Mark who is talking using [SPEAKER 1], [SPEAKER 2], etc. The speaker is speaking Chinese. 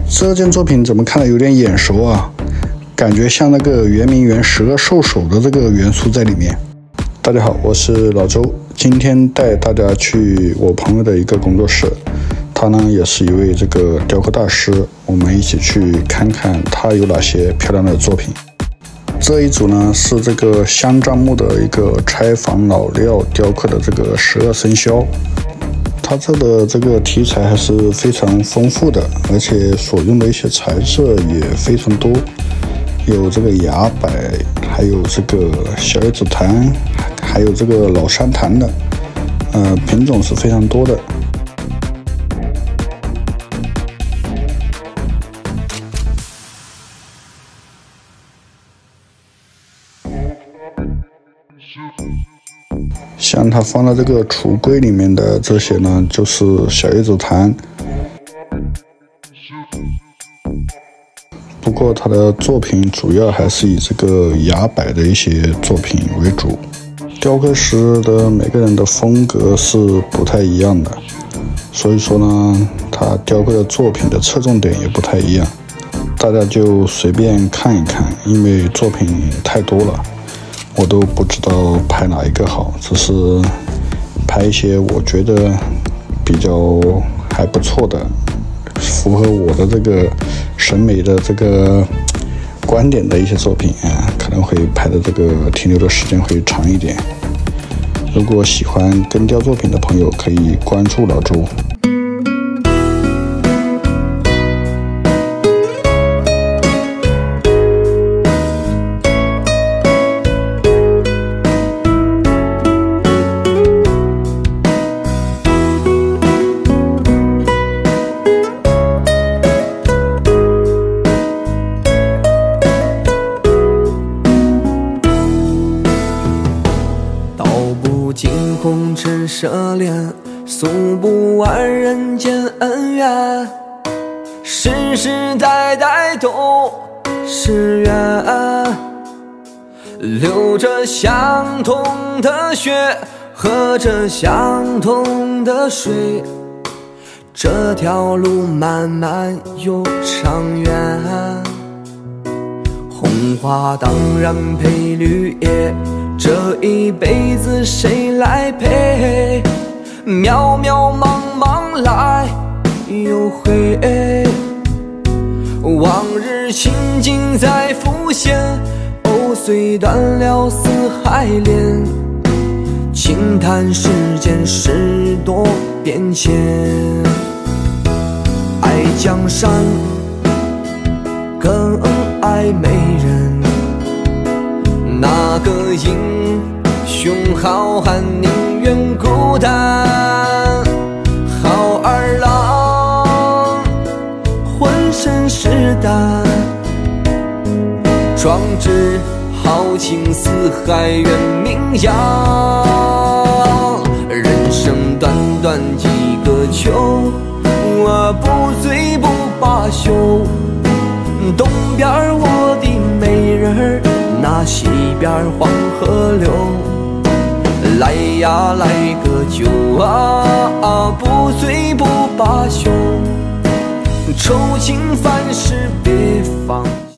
[SPEAKER 1] 这件作品怎么看着有点眼熟啊？感觉像那个圆明园12兽首的这个元素在里面。大家好，我是老周，今天带大家去我朋友的一个工作室，他呢也是一位这个雕刻大师，我们一起去看看他有哪些漂亮的作品。这一组呢是这个香樟木的一个拆房老料雕刻的这个12生肖。它这个题材还是非常丰富的，而且所用的一些材质也非常多，有这个崖柏，还有这个小叶紫檀，还有这个老山檀的，品种是非常多的。像它放到这个橱柜里面的这些呢，就是小叶紫檀。不过它的作品主要还是以这个崖柏的一些作品为主。雕刻师的每个人的风格是不太一样的，所以说呢，他雕刻的作品的侧重点也不太一样。大家就随便看一看，因为作品太多了。我都不知道拍哪一个好，只是拍一些我觉得比较还不错的，符合我的这个审美的这个观点的一些作品啊，可能会拍的这个停留的时间会长一点。如果喜欢跟雕作品的朋友，可以关注老周。
[SPEAKER 2] 惊红尘奢恋，诉不完人间恩怨，世世代代都是缘，流着相同的血，喝着相同的水，这条路漫漫又长远。红花当然配绿叶，这一辈子谁来陪？渺渺茫茫来又回，往日情景再浮现，藕虽断了丝还连，轻叹世间事多变迁。爱江山更爱美人，那个英雄好汉宁愿孤单，好儿郎浑身是胆，壮志豪情四海远名扬。人生短短几个秋，我不醉不罢休。东边我的美人儿，那西边黄河流。来呀来个酒啊，不醉不罢休。愁情烦事别放。